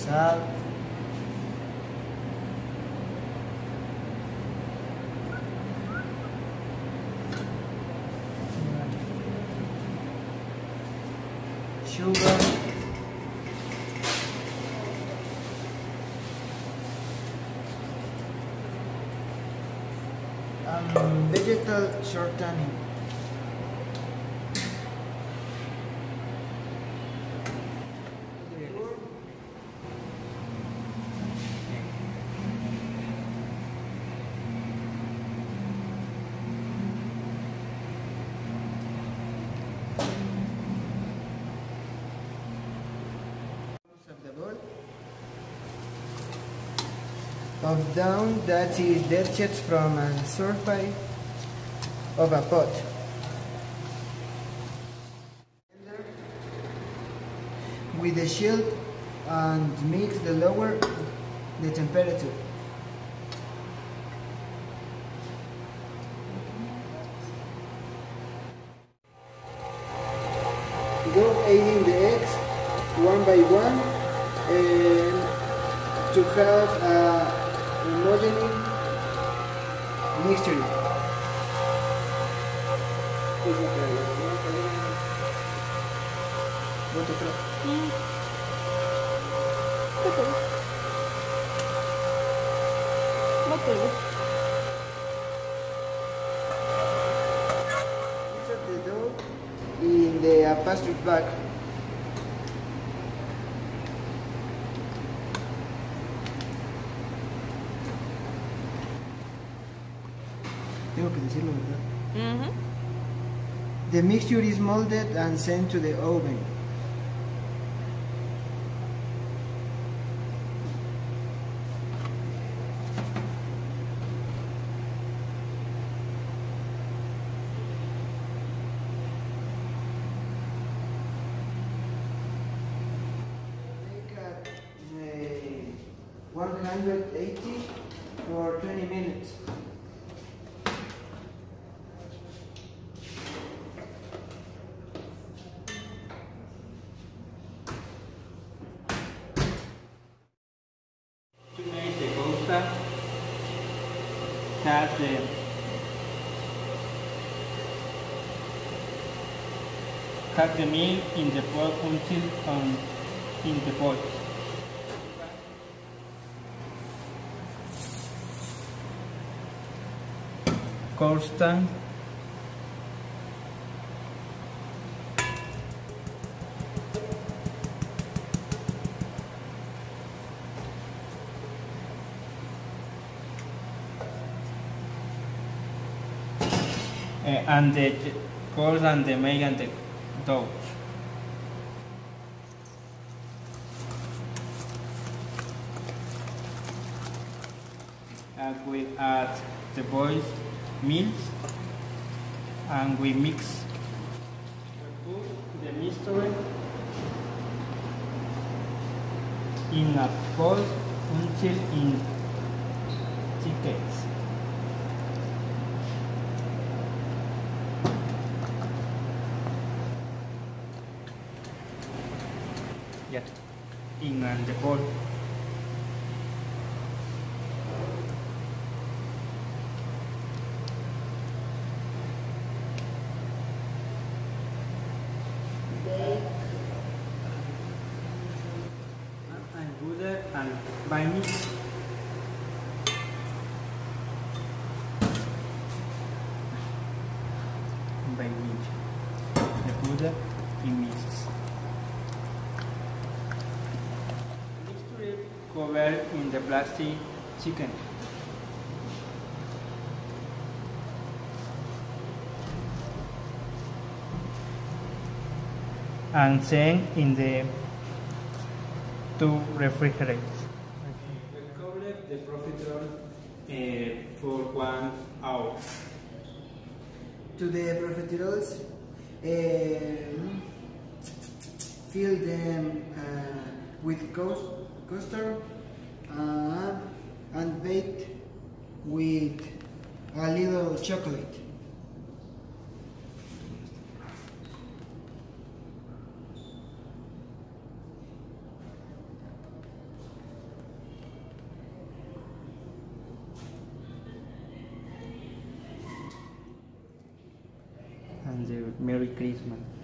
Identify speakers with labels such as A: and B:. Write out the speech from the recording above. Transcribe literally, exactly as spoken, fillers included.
A: salt, sugar, um, vegetal shortening. Of the bowl of down that is detached from a surface of a pot. With the shield and mix the lower the temperature. Go adding the eggs one by one and to have a homogeneous mixture.
B: Mm.
A: Insert the dough in the uh, pastry bag. Tengo que decirlo, ¿verdad?
B: Mm-hmm.
A: The mixture is molded and sent to the oven. Make at uh, one hundred eighty for twenty minutes.
C: To make the custard, cut the cut the meat in the pot until um, in the pot. Custard. Uh, and the course and the make and the dough. And we add the boiled milk and we mix. We put the mixture in a pot until it thickens. Yeah, in uh, the bowl. And butter and by mix. By mix. The butter in mix. Cover in the plastic chicken. And send in the two refrigerators. We cover the profiterole uh, for one hour.
A: To the profiteroles, um, fill them uh, with custard uh, and bake with a little chocolate.
C: Merry Christmas.